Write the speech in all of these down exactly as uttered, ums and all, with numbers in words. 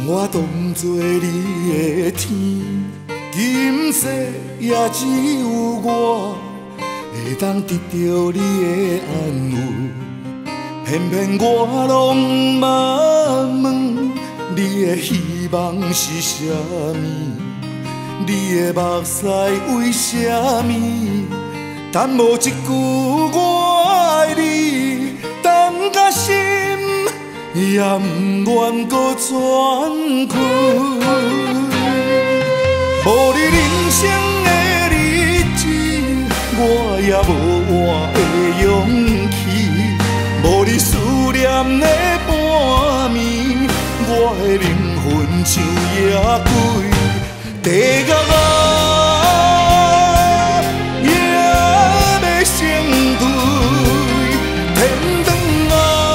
我当作你的天，今世也只有我会当得到你的安慰。偏偏我拢嘛问，你的希望是啥物？你的目屎为啥物？但无一句我爱你，等甲心也不愿搁喘气。无你人生的日子，我也无活的勇气。无你思念的半暝，我的灵魂像野鬼，地角啊也要成堆，天堂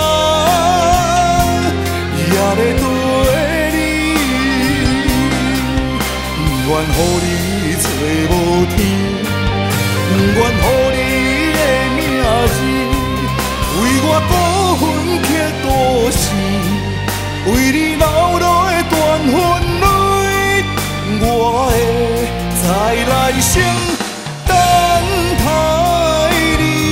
啊也要跟你，不愿予你找无天，不愿予你的名字。为我孤魂刻孤星，为你流落的断魂泪，我会再来生等待你。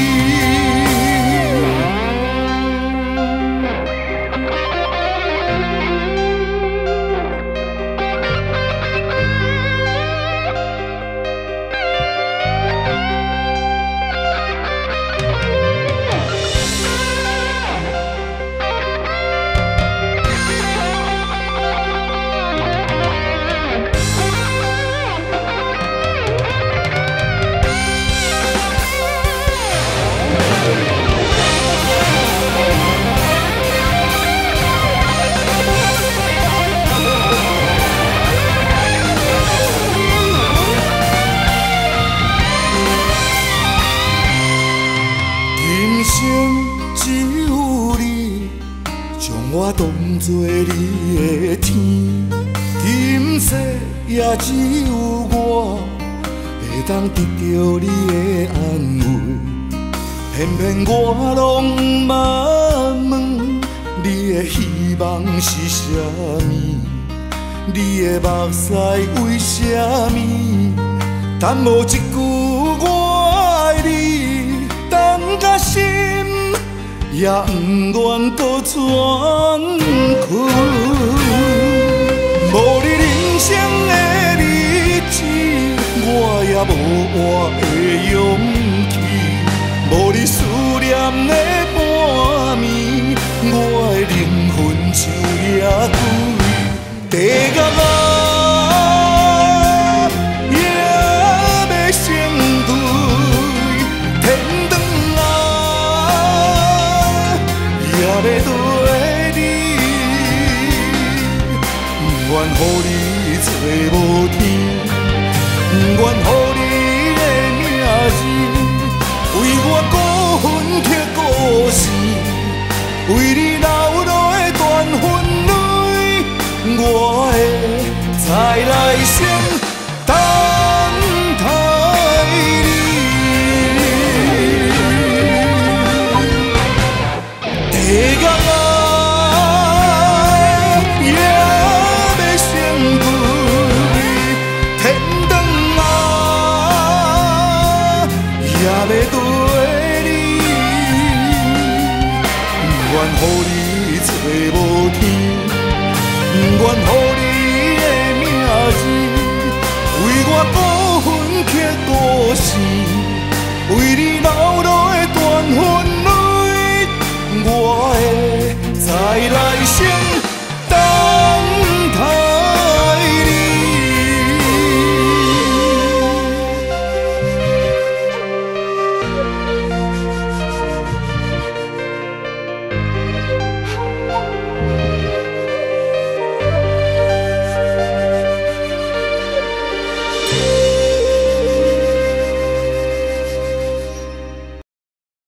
我当作你的天，今世也只有我会当得到你的安慰。偏偏我拢嘛问，你的希望是啥物？你的目屎为啥物？但无一句我爱你，等甲心也不愿搁喘气。无你人生的日子，我也无活的勇气。无你思念的半暝，我的灵魂像野鬼，地角啊也要成堆，天堂也要跟你，不愿予你找无天，不愿予你的名字。为我孤魂刻孤星，为你流落的断魂泪，我会再来生等待你。地角也要跟你，不愿予你找无天，不愿予